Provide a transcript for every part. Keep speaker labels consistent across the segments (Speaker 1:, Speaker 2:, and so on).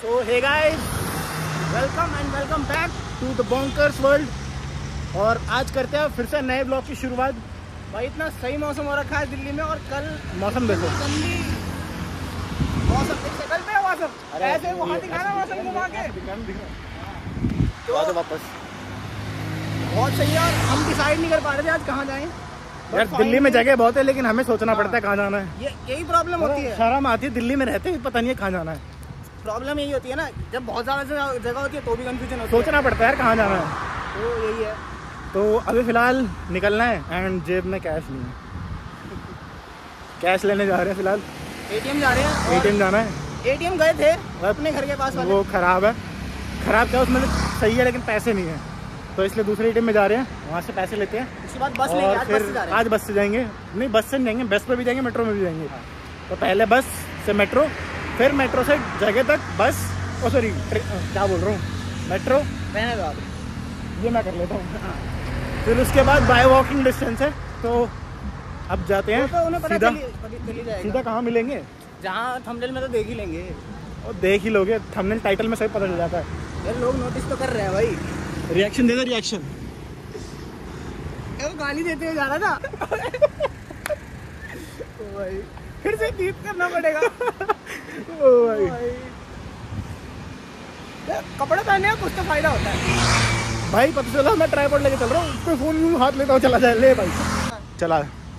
Speaker 1: So hey guys, welcome back to the bonkers world. और आज करते हैं फिर से नए ब्लॉग की शुरुआत। भाई इतना सही मौसम हो रखा है दिल्ली में, और कल मौसम देखो, मौसम कल पे मौसम ऐसे वहाँ दिखाना मौसम घुमा के तो वापस बहुत सही है। और हम डिसाइड नहीं कर पा रहे थे आज कहाँ जाएं। यार दिल्ली में जगह बहुत है, लेकिन हमें सोचना पड़ता है कहाँ जाना है। यही प्रॉब्लम होती है, शर्म आती है। दिल्ली में रहते हैं पता नहीं है कहाँ जाना है। प्रॉब्लम यही होती है ना, जब बहुत ज़्यादा जगह होती है तो भी कंफ्यूजन होती है, सोचना पड़ता है यार कहाँ जाना है। तो यही है। तो अभी फ़िलहाल निकलना है एंड जेब में कैश नहीं है। कैश लेने जा रहे हैं फ़िलहाल। ATM जा रहे हैं। ATM जाना है। ATM गए थे अपने घर के पास वाले, वो ख़राब है। ख़राब क्या उसमें सही है, लेकिन पैसे नहीं है, तो इसलिए दूसरे ATM में जा रहे हैं, वहाँ से पैसे लेते हैं। उसके बाद बस लेंगे। आज बस से जाएंगे। नहीं, बस से नहीं जाएंगे, बस पर भी जाएंगे, मेट्रो में भी जाएंगे। तो पहले बस से मेट्रो, फिर मेट्रो से जगह तक बस। ओ सॉरी, क्या बोल रहा हूँ, मेट्रो रहने दो आप, ये मैं कर लेता हूँ। फिर उसके बाद बाय वॉकिंग डिस्टेंस है, तो अब जाते हैं सीधा कहाँ मिलेंगे। जहाँ थंबनेल में तो देख ही लेंगे, और देख ही लोगे, थंबनेल टाइटल में सही पता चल जाता है। यार लोग नोटिस तो कर रहे हैं भाई। रिएक्शन दे दो, रिएक्शन। वो गाली देते हुए जा रहा था। ओ भाई, फिर से बीप करना पड़ेगा। ओ भाई, कपड़े पहने का कुछ तो फायदा होता है भाई। पता चला मैं ट्राइपॉड लेके चल रहा हूँ, उसको फोन हाथ लेता हूँ, चला जाए। ले भाई चला।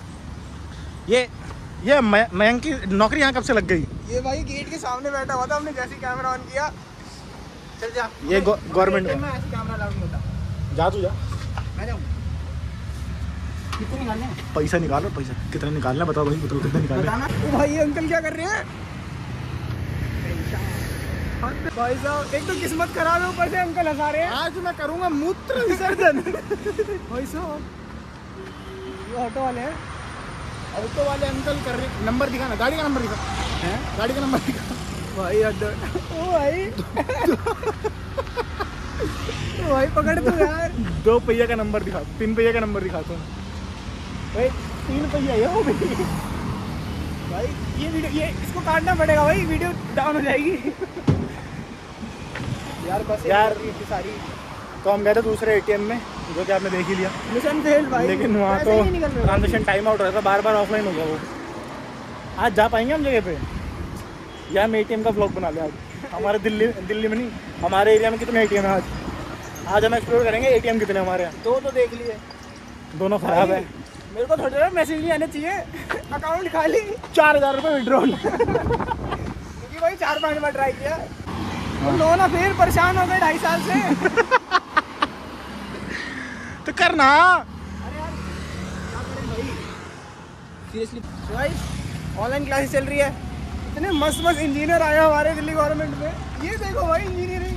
Speaker 1: ये मयंक की नौकरी यहाँ कब से लग गई? ये भाई गेट के सामने बैठा हुआ था, हमने जैसे कैमरा ऑन किया, चल जा। ये गवर्नमेंट में ऐसे कैमरा अलाउड नहीं होता। जा तू जा, मैं जाऊँ। कितने निकालने हैं? पैसा निकालो, पैसा कितना निकालना बताओ भाई, बताओ कितना निकालना। ओ भाई, अंकल क्या कर रहे हैं भाई साहब? एक तो किस्मत खराब है, ऊपर से अंकल हंसा रहे हैं। आज मैं करूंगा मूत्र विसर्जन। भाई साहब, ये ऑटो वाले हैं, ऑटो वाले अंकल कर रहे। नंबर दिखाना, गाड़ी का नंबर दिखा है, गाड़ी का नंबर दिखा भाई। ओ भाई, ओ भाई पकड़ तू यार। 2 पहिया का नंबर दिखा, 3 पहिया का नंबर दिखाता हूँ भाई। 3 पहिया है वो भी भाई। ये वीडियो, ये इसको काटना पड़ेगा भाई, वीडियो डाउन हो जाएगी यार। बस यार सारी। तो हम गए थे दूसरे ATM में, जो कि आपने देख ही लिया, मिशन फेल्ड भाई। लेकिन वहाँ तो ट्रांजेक्शन टाइम आउट हो रहा था, बार ऑफलाइन हो गया वो। आज जा पाएंगे हम जगह पे, या हम ATM का ब्लॉग बना लिया आज। हमारे दिल्ली में नहीं, हमारे एरिया में कितने ATM है आज हम एक्सप्लोर करेंगे। ATM कितने हमारे यहाँ? 2 तो देख लिए, दोनों खराब है। मेरे को थोड़ा मैसेज नहीं आने चाहिए, अकाउंट खाली, 4000 रुपये विड्रॉल। क्योंकि भाई 4-5 बार ट्राई किया, तो ना फिर परेशान हो गए 2.5 साल से। तो करना। अरे यार क्या करें भाई, सीरियसली भाई। ऑनलाइन क्लासेस चल रही है, इतने मस्त इंजीनियर आए हमारे दिल्ली गवर्नमेंट में। ये देखो भाई, इंजीनियरिंग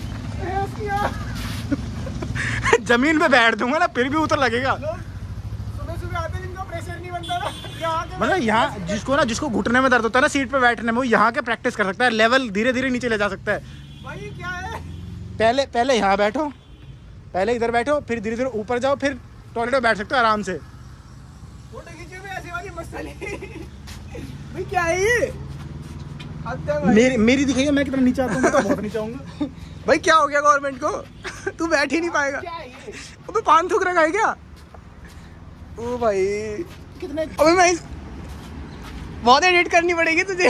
Speaker 1: जमीन पे बैठ दूंगा ना, फिर भी उतर लगेगा। सुबह आते हैं, जिनको प्रेशर नहीं बनता ना, मतलब यहाँ जिसको घुटने में दर्द होता है ना सीट पे बैठने में, वो यहाँ के प्रैक्टिस कर सकता है। लेवल धीरे धीरे नीचे ले जा सकता है भाई। क्या है, पहले यहाँ बैठो, पहले इधर बैठो, फिर धीरे धीरे ऊपर जाओ, फिर टॉयलेट में बैठ सकते हो आराम से। फोटो खींचे हुए ऐसे वाली मस्त भाई। क्या है ये? मेरी दिखाइए, मैं कितना नीचे आता हूँ। तो बहुत नीचे आऊंगा भाई। क्या हो गया गवर्नमेंट को? तू बैठ ही नहीं पाएगा। अबे पान थूक रखा है क्या? ओ भाई कितने, अबे मैं बहुत एडिट करनी पड़ेगी तुझे।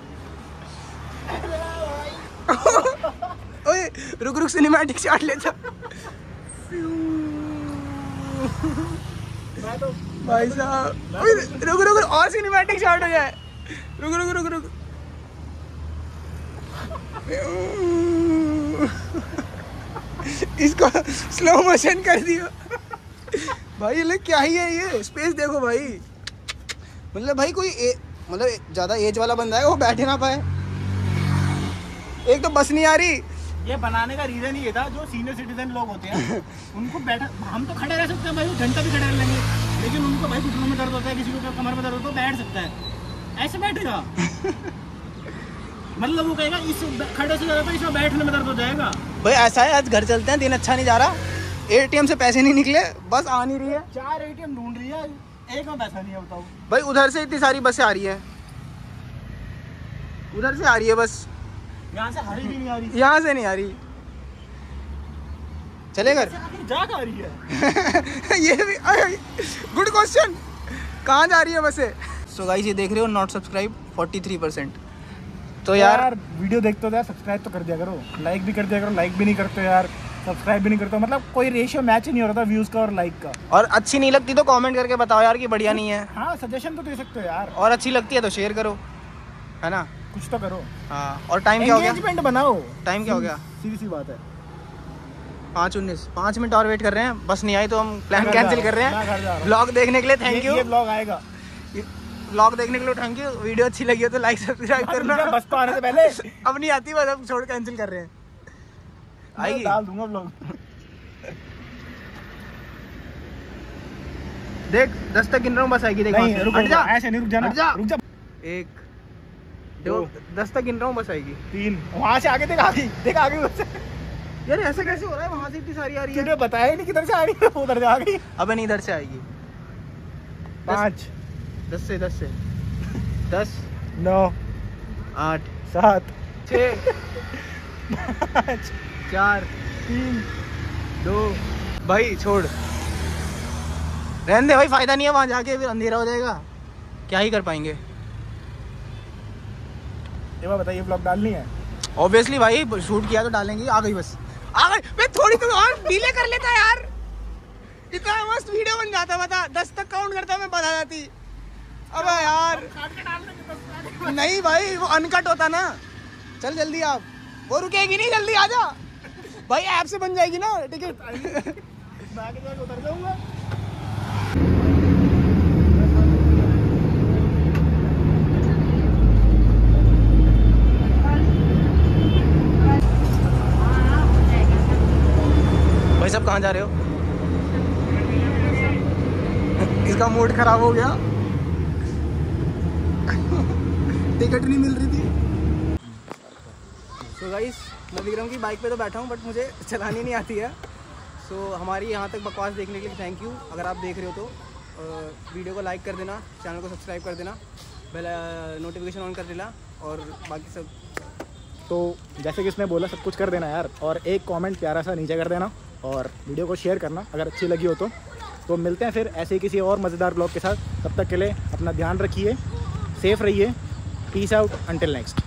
Speaker 1: ओए रुक सिनेमैटिक शॉट लेता भाई साहब। रुक और सिनेमैटिक शॉट हो जाए। रुक इसको स्लो मोशन कर दियो भाई। ये क्या ही है ये? स्पेस देखो भाई। मतलब भाई कोई मतलब ज़्यादा एज वाला बंदा है, वो बैठे ना पाए। एक तो बस नहीं आ रही। ये बनाने का रीज़न ये था, जो सीनियर सिटीजन लोग होते हैं उनको बैठा, हम तो खड़े रह सकते हैं भाई, घंटा भी खड़े रह लेंगे, लेकिन उनको भाई घुटनों में दर्द होता है, किसी को कमर में दर्द होता है, तो बैठ सकता है, ऐसे बैठेगा। मतलब वो कहेगा इस खड़े से ज़्यादा इसमें बैठने में दर्द हो जाएगा। भाई ऐसा है, आज घर चलते हैं, दिन अच्छा नहीं जा रहा, ATM से पैसे नहीं निकले, बस आ नहीं रही है। 4 ATM ढूंढ रही है, एक में पैसा नहीं है, बताओ भाई। उधर से इतनी सारी बसें आ रही है, उधर से आ रही है बस, यहाँ से हरी भी नहीं आ रही।
Speaker 2: यहाँ से नहीं आ रही, चले घर
Speaker 1: जा आ रही है।
Speaker 2: ये भी गुड क्वेश्चन, कहाँ जा रही है बसे? सो गाइस ये देख रहे हो नॉट सब्सक्राइब 43%। तो यार
Speaker 1: वीडियो देखते हो तो यार सब्सक्राइब तो कर दिया करो, लाइक भी कर दिया करो। लाइक भी नहीं करते यार, सब्सक्राइब भी नहीं करते, मतलब कोई रेशियो मैच ही नहीं हो रहा था व्यूज का और लाइक का।
Speaker 2: और अच्छी नहीं लगती तो कमेंट करके बताओ यार कि बढ़िया नहीं है।
Speaker 1: हाँ सजेशन तो दे सकते हो यार।
Speaker 2: और अच्छी लगती है तो शेयर करो, है ना,
Speaker 1: कुछ तो करो।
Speaker 2: हाँ। और टाइम क्या हो गया?
Speaker 1: एंगेजमेंट बनाओ।
Speaker 2: टाइम क्या हो गया?
Speaker 1: सीधी सी बात है
Speaker 2: 5:19। 5 मिनट और वेट कर रहे हैं, बस नहीं आई तो हम प्लान कैंसिल कर रहे हैं। व्लॉग देखने के लिए थैंक यू।
Speaker 1: ये व्लॉग आएगा,
Speaker 2: व्लॉग देखने के लिए थैंक यू। वीडियो अच्छी लगी हो तो लाइक सब्सक्राइब करना।
Speaker 1: बस तो आने से पहले
Speaker 2: अब नहीं आती, बस अब छोड़ कैंसिल कर रहे हैं। आएगी,
Speaker 1: डाल दूंगा व्लॉग।
Speaker 2: देख 10 तक गिन रहा हूँ, बस आएगी। देख
Speaker 1: नहीं रुक जा, ऐसे नहीं, रुक जा,
Speaker 2: रुक जा। 1 2 10 तक गिन रहा हूँ, बस आएगी।
Speaker 1: 3 वहाँ से आगे देख, आगे बस।
Speaker 2: यार ऐसा कैसे हो रहा है? वहाँ से इतनी सारी आ रही है,
Speaker 1: तुझे बताया ही नहीं किधर से आ रही है, उधर से आ गई।
Speaker 2: अब नहीं, इधर से आएगी।
Speaker 1: 5
Speaker 2: 10 से 10
Speaker 1: 9
Speaker 2: 8
Speaker 1: 7
Speaker 2: 6
Speaker 1: 5
Speaker 2: 4
Speaker 1: 3
Speaker 2: 2 भाई छोड़, रहने दे भाई, फायदा नहीं है वहाँ जाके, फिर अंधेरा हो जाएगा, क्या ही कर पाएंगे।
Speaker 1: ये बात बताइए, व्लॉग डालनी है?
Speaker 2: ऑब्वियसली भाई, शूट किया तो डालेंगे। आ गई बस, आ गई। मैं थोड़ी तो और डिले कर लेता यार, इतना मस्त वीडियो बन जाता। बता 10 तक काउंट करता, मैं बता जाती। अबे यार नहीं भाई, वो अनकट होता ना। चल जल्दी, आप वो रुकेगी नहीं, जल्दी आ जा भाई, ऐप से बन जाएगी ना टिकट।
Speaker 1: मैं आगे जाके उतर जाऊंगा।
Speaker 2: भाई सब कहाँ जा रहे हो? इसका मूड खराब हो गया, टिकट नहीं मिल रही थी। सो गाइस मैं विक्रम की बाइक पे तो बैठा हूँ, बट मुझे चलानी नहीं आती है। सो हमारी यहाँ तक बकवास देखने के लिए थैंक यू। अगर आप देख रहे हो तो वीडियो को लाइक कर देना, चैनल को सब्सक्राइब कर देना, बेल नोटिफिकेशन ऑन कर देना, और बाकी सब
Speaker 1: तो जैसे कि इसने बोला सब कुछ कर देना यार, और एक कमेंट प्यारा सा नीचे कर देना, और वीडियो को शेयर करना अगर अच्छी लगी हो तो मिलते हैं फिर ऐसे ही किसी और मज़ेदार ब्लॉग के साथ। तब तक के लिए अपना ध्यान रखिए, सेफ रहिए, पीस आउट, अंटिल नेक्स्ट।